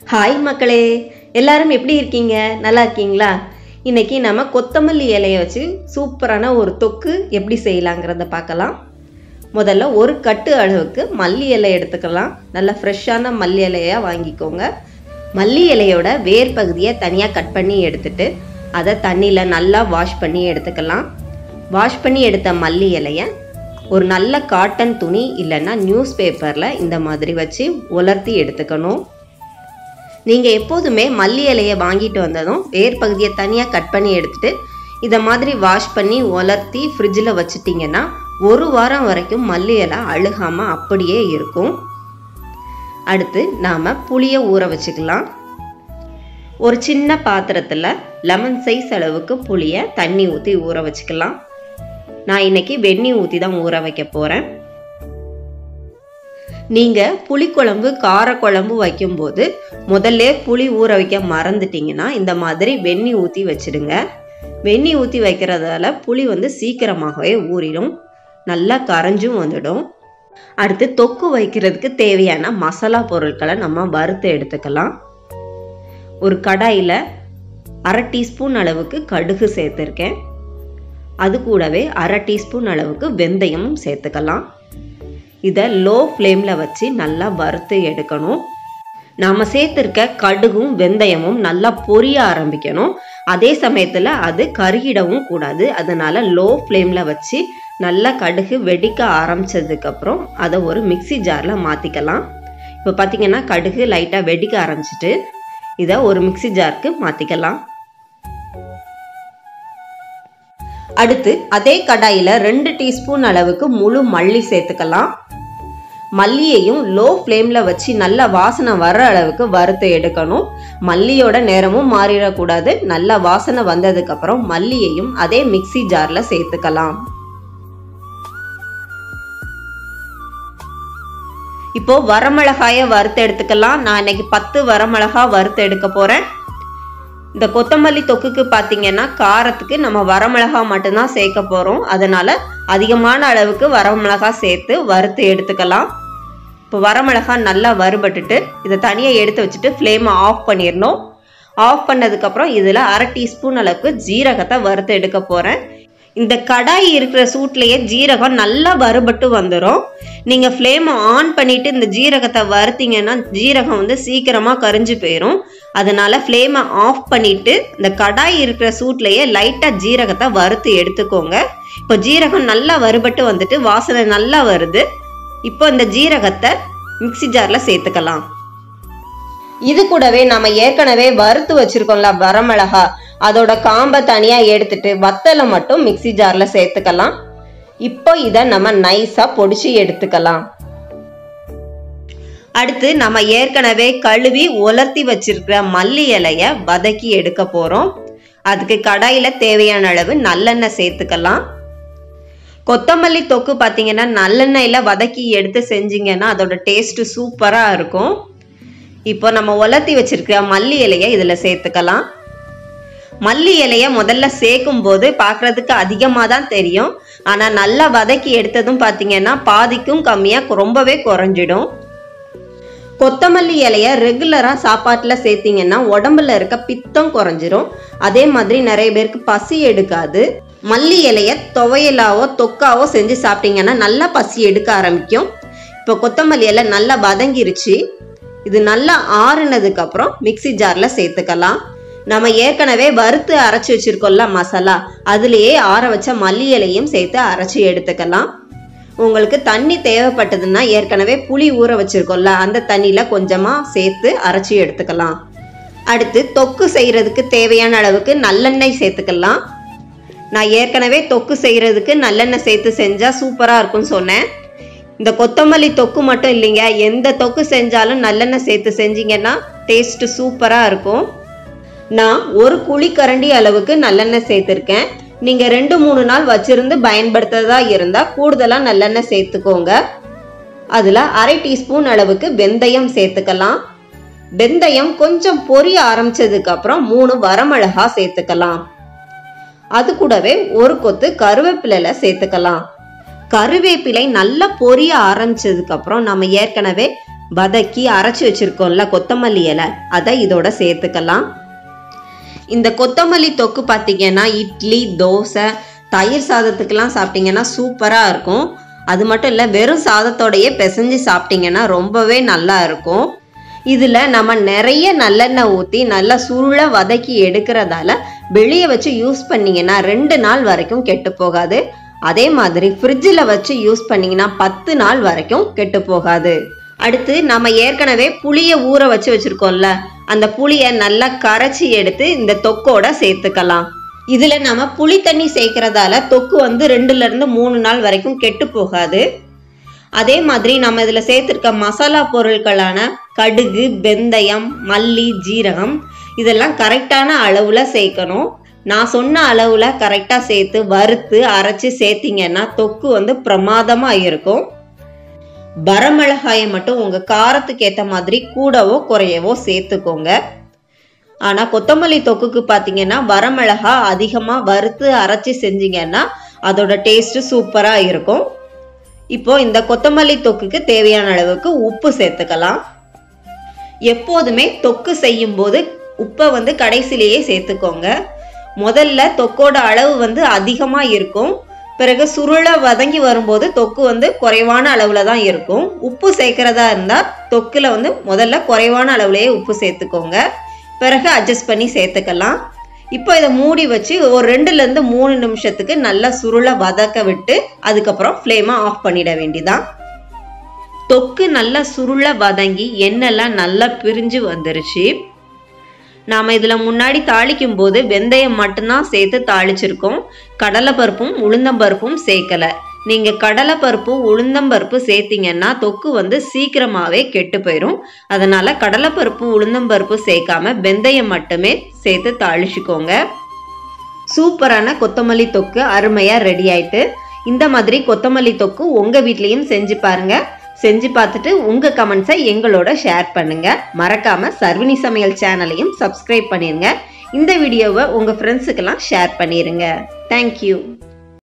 Hi மக்களே, எல்லாரும் எப்படி இருக்கீங்க? நல்லா இருக்கீங்களா? இன்னைக்கு நம்ம கொத்தமல்லி இலையை வச்சு சூப்பரான ஒரு தொக்கு எப்படி செய்யலாங்கிறத பார்க்கலாம். முதல்ல ஒரு கட்டு அளவுக்கு மல்லி இலை எடுத்துக்கலாம். நல்லா ஃப்ரெஷ்ஷான மல்லி இலையாக வாங்கிக்கோங்க. மல்லி இலையோட வேர் பகுதியை தனியாக கட் பண்ணி எடுத்துட்டு அதை தண்ணியில் நல்லா வாஷ் பண்ணி எடுத்துக்கலாம். வாஷ் பண்ணி எடுத்த மல்லி இலையை ஒரு நல்ல காட்டன் துணி இல்லைன்னா நியூஸ் பேப்பரில் இந்த மாதிரி வச்சு உலர்த்தி எடுத்துக்கணும். நீங்கள் எப்போதுமே மல்லி இலையை வாங்கிட்டு வந்ததும் வேர் பகுதியை தனியாக கட் பண்ணி எடுத்துட்டு இதை மாதிரி வாஷ் பண்ணி உலர்த்தி ஃப்ரிட்ஜில் வச்சுட்டிங்கன்னா ஒரு வாரம் வரைக்கும் மல்லி இலை அழுகாமல் அப்படியே இருக்கும். அடுத்து நாம் புளியை ஊற வச்சுக்கலாம். ஒரு சின்ன பாத்திரத்தில் லெமன் சைஸ் அளவுக்கு புளியை தண்ணி ஊற்றி ஊற வச்சுக்கலாம். நான் இன்னைக்கு வெந்நீர் ஊற்றி தான் ஊற வைக்க போகிறேன். நீங்கள் புளிக்குழம்பு காரக்குழம்பு வைக்கும்போது முதல்ல புளி ஊற வைக்க மறந்துட்டிங்கன்னா இந்த மாதிரி வெந்நீர் ஊற்றி வச்சுடுங்க. வெந்நீர் ஊற்றி வைக்கிறதால புளி சீக்கிரமாகவே ஊறிடும், நல்லா கரைஞ்சும் வந்துடும். அடுத்து தொக்கு வைக்கிறதுக்கு தேவையான மசாலா பொருட்களை நம்ம வறுத்து எடுத்துக்கலாம். ஒரு கடாயில் 1/2 டீஸ்பூன் அளவுக்கு கடுகு சேர்த்துருக்கேன். அது கூடவே 1/2 டீஸ்பூன் அளவுக்கு வெந்தயமும் சேர்த்துக்கலாம். இதை லோ ஃப்ளேமில் வச்சு நல்லா வறுத்து எடுக்கணும். நாம் சேர்த்துருக்க கடுகும் வெந்தயமும் நல்லா பொரிய ஆரம்பிக்கணும். அதே சமயத்தில் அது கருகிடவும் கூடாது. அதனால் லோ ஃப்ளேமில் வச்சு நல்லா கடுகு வெடிக்க ஆரம்பித்ததுக்கப்புறம் அதை ஒரு மிக்சி ஜாரில் மாற்றிக்கலாம். இப்போ பார்த்திங்கன்னா கடுகு லைட்டாக வெடிக்க ஆரம்பிச்சிட்டு இதை ஒரு மிக்சி ஜாருக்கு மாற்றிக்கலாம். அடுத்து அதே கடாயில் 2 டீஸ்பூன் அளவுக்கு முழு மல்லி சேர்த்துக்கலாம். மல்லியையும் லோ ஃப்ளேமில் வச்சு நல்ல வாசனை வர்ற அளவுக்கு வறுத்து எடுக்கணும். மல்லியோட நேரமும் மாறிடக்கூடாது. நல்ல வாசனை வந்ததுக்கப்புறம் மல்லியையும் அதே மிக்சி ஜாரில் சேர்த்துக்கலாம். இப்போ வரமிளகாயை வறுத்து எடுத்துக்கலாம். நான் இன்னைக்கு 10 வரமிளகா வறுத்து எடுக்க போகிறேன். இந்த கொத்தமல்லி தொக்குக்கு பார்த்தீங்கன்னா காரத்துக்கு நம்ம வரமிளகா மட்டும்தான் சேர்க்க போகிறோம். அதனால் அதிகமான அளவுக்கு வரமிளகா சேர்த்து வறுத்து எடுத்துக்கலாம். இப்போ வரமிளகா நல்லா வறுபட்டுட்டு இதை தனியாக எடுத்து வச்சுட்டு ஃப்ளேமை ஆஃப் பண்ணிடணும். ஆஃப் பண்ணதுக்கப்புறம் இதில் 1/2 டீஸ்பூன் அளவுக்கு ஜீரகத்தை வறுத்து எடுக்க போகிறேன். இந்த கடாய் இருக்கிற சூட்லேயே ஜீரகம் நல்லா வறுபட்டு வந்துடும். நீங்கள் ஃப்ளேமை ஆன் பண்ணிவிட்டு இந்த ஜீரகத்தை வறுத்தீங்கன்னா ஜீரகம் சீக்கிரமாக கரிஞ்சு போயிடும். அதனால் ஃப்ளேமை ஆஃப் பண்ணிவிட்டு இந்த கடாய் இருக்கிற சூட்லேயே லைட்டாக ஜீரகத்தை வறுத்து எடுத்துக்கோங்க. இப்போ ஜீரகம் நல்லா வறுபட்டு வந்துட்டு வாசனை நல்லா வருது. இப்போ இந்த ஜீரகத்தை மிக்சி ஜாரில் சேர்த்துக்கலாம். இது கூடவே நம்ம ஏற்கனவே வறுத்து வச்சுருக்கோம்ல வரமிளகா, அதோட காம்பை தனியாக எடுத்துட்டு வத்தலை மட்டும் மிக்சி ஜாரில் சேர்த்துக்கலாம். இப்போ இதை நம்ம நைஸாக பொடிச்சு எடுத்துக்கலாம். அடுத்து நம்ம ஏற்கனவே கழுவி உலர்த்தி வச்சிருக்கிற மல்லி இலையை வதக்கி எடுக்க போகிறோம். அதுக்கு கடாயில் தேவையான அளவு நல்லெண்ணெய் சேர்த்துக்கலாம். கொத்தமல்லி தொக்கு பார்த்தீங்கன்னா நல்லெண்ணெயில் வதக்கி எடுத்து செஞ்சிங்கன்னா அதோட டேஸ்ட்டு சூப்பராக இருக்கும். இப்போ நம்ம உலர்த்தி வச்சிருக்கிற மல்லி இலையை இதில் சேர்த்துக்கலாம். மல்லி இலையை முதல்ல சேர்க்கும் போது பார்க்குறதுக்கு அதிகமாக தான் தெரியும். ஆனால் நல்லா வதக்கி எடுத்ததும் பார்த்தீங்கன்னா பாதிக்கும் கம்மியாக ரொம்பவே குறைஞ்சிடும். கொத்தமல்லி இலையை ரெகுலராக சாப்பாட்டில் சேர்த்திங்கன்னா உடம்புல இருக்க பித்தம் குறைஞ்சிரும். அதே மாதிரி நிறைய பேருக்கு பசி எடுக்காது. மல்லி இலையை துவையலாவோ தொக்காவோ செஞ்சு சாப்பிட்டீங்கன்னா நல்லா பசி எடுக்க ஆரம்பிக்கும். இப்போ கொத்தமல்லி இலை நல்லா வதங்கிருச்சு. இது நல்லா ஆறுனதுக்கப்புறம் மிக்சி ஜாரில் சேர்த்துக்கலாம். நம்ம ஏற்கனவே வறுத்து அரைச்சி வச்சுருக்கோம்ல மசாலா, அதுலேயே ஆற வச்ச மல்லி இலையும் சேர்த்து அரைச்சி எடுத்துக்கலாம். உங்களுக்கு தண்ணி தேவைப்பட்டதுன்னா ஏற்கனவே புளி ஊற வச்சுருக்கோம்ல அந்த தண்ணியில் கொஞ்சமாக சேர்த்து அரைச்சி எடுத்துக்கலாம். அடுத்து தொக்கு செய்கிறதுக்கு தேவையான அளவுக்கு நல்லெண்ணெய் சேர்த்துக்கலாம். நான் ஏற்கனவே தொக்கு செய்கிறதுக்கு நல்லெண்ணெய் சேர்த்து செஞ்சால் சூப்பராக இருக்கும்னு சொன்னேன். இந்த கொத்தமல்லி தொக்கு மட்டும் இல்லைங்க, எந்த தொக்கு செஞ்சாலும் நல்லெண்ணெய் சேர்த்து செஞ்சிங்கன்னா டேஸ்ட்டு சூப்பராக இருக்கும். நான் ஒரு குழிக்கரண்டி அளவுக்கு நல்லெண்ணெய் சேர்த்துருக்கேன். நீங்கள் 2-3 நாள் வச்சிருந்து பயன்படுத்துறதா இருந்தால் கூடுதலாக நல்லெண்ணெய் சேர்த்துக்கோங்க. அதில் 1/2 டீஸ்பூன் அளவுக்கு வெந்தயம் சேர்த்துக்கலாம். வெந்தயம் கொஞ்சம் பொரிய ஆரம்பிச்சதுக்கப்புறம் 3 வரமிளகா சேர்த்துக்கலாம். அது கூடவே ஒரு கொத்து கருவேப்பிலை சேர்த்துக்கலாம். கருவேப்பிலை நல்லா பொரிய ஆரம்பிச்சதுக்கப்புறம் நம்ம ஏற்கனவே வதக்கி அரைச்சி வச்சிருக்கோம்ல கொத்தமல்லி இலை, அதை இதோட சேர்த்துக்கலாம். இந்த கொத்தமல்லி தொக்கு பார்த்தீங்கன்னா இட்லி, தோசை, தயிர் சாதத்துக்கெல்லாம் சாப்பிட்டீங்கன்னா சூப்பராக இருக்கும். அது மட்டும் இல்லை, வெறும் சாதத்தோடையே பிசைஞ்சு சாப்பிட்டீங்கன்னா ரொம்பவே நல்லா இருக்கும். இதில் நம்ம நிறைய நல்லெண்ணெய் ஊற்றி நல்லா சுருள வதக்கி எடுக்கிறதால வெளியே வச்சு யூஸ் பண்ணிங்கன்னா 2 நாள் வரைக்கும் கெட்டு போகாது. அதே மாதிரி ஃப்ரிட்ஜில் வச்சு யூஸ் பண்ணிங்கன்னா 10 நாள் வரைக்கும் கெட்டு போகாது. அடுத்து நம்ம ஏற்கனவே புளியை ஊற வச்சு வச்சுருக்கோம்ல, அந்த புளியை நல்லா கரைச்சி எடுத்து இந்த தொக்கோட சேர்த்துக்கலாம். இதில் நம்ம புளி தண்ணி சேர்க்கறதால தொக்கு 2லேருந்து 3 நாள் வரைக்கும் கெட்டு போகாது. அதே மாதிரி நம்ம இதில் சேர்த்துருக்க மசாலா பொருட்களான கடுகு, வெந்தயம், மல்லி, ஜீரகம் இதெல்லாம் கரெக்டான அளவில் சேர்க்கணும். நான் சொன்ன அளவில் கரெக்டாக சேர்த்து வறுத்து அரைச்சி சேர்த்திங்கன்னா தொக்கு பிரமாதமாக இருக்கும். வரமிளகாயை மட்டும் உங்கள் காரத்துக்கு ஏற்ற மாதிரி கூடவோ குறையவோ சேர்த்துக்கோங்க. ஆனால் கொத்தமல்லி தொக்குக்கு பார்த்தீங்கன்னா வரமிளகா அதிகமாக வறுத்து அரைச்சி செஞ்சிங்கன்னா அதோட டேஸ்ட்டு சூப்பராக இருக்கும். இப்போ இந்த கொத்தமல்லி தொக்குக்கு தேவையான அளவுக்கு உப்பு சேர்த்துக்கலாம். எப்போதுமே தொக்கு செய்யும் போது உப்பை கடைசிலேயே சேர்த்துக்கோங்க. முதல்ல தொக்கோட அளவு அதிகமாக இருக்கும். பிறகு சுருள வதங்கி வரும்போது தொக்கு குறைவான அளவில் தான் இருக்கும். உப்பு சேர்க்கிறதா இருந்தால் தொக்கில் முதல்ல குறைவான அளவுலேயே உப்பு சேர்த்துக்கோங்க. பிறகு அட்ஜஸ்ட் பண்ணி சேர்த்துக்கலாம். இப்போ இதை மூடி வச்சு ஒரு 2லேருந்து 3 நிமிஷத்துக்கு நல்லா சுருள வதக்க விட்டு அதுக்கப்புறம் ஃப்ளேமை ஆஃப் பண்ணிட வேண்டிதான். தொக்கு நல்லா சுருள வதங்கி எண்ணெய்லாம் நல்லா பிரிஞ்சு வந்துருச்சு. நாம் இதில் முன்னாடி தாளிக்கும் போது வெந்தயம் மட்டும்தான் சேர்த்து தாளிச்சிருக்கோம். கடலைப்பருப்பும் உளுந்தம்பருப்பும் சேர்க்கலை. நீங்கள் கடலைப்பருப்பு உளுந்தம்பருப்பு சேர்த்திங்கன்னா தொக்கு சீக்கிரமாகவே கெட்டு போயிடும். அதனால் கடலைப்பருப்பு உளுந்தம்பருப்பு சேர்க்காம வெந்தயம் மட்டுமே சேர்த்து தாளிச்சுக்கோங்க. சூப்பரான கொத்தமல்லி தொக்கு அருமையாக ரெடி ஆயிட்டு. இந்த மாதிரி கொத்தமல்லி தொக்கு உங்கள் வீட்லேயும் செஞ்சு பாருங்கள். செஞ்சு பார்த்துட்டு உங்கள் கமெண்ட்ஸை எங்களோட ஷேர் பண்ணுங்கள். மறக்காமல் சர்வினி சமையல் சேனலையும் சப்ஸ்கிரைப் பண்ணிடுங்க. இந்த வீடியோவை உங்கள் ஃப்ரெண்ட்ஸுக்கெல்லாம் ஷேர் பண்ணிடுங்க. தேங்க்யூ.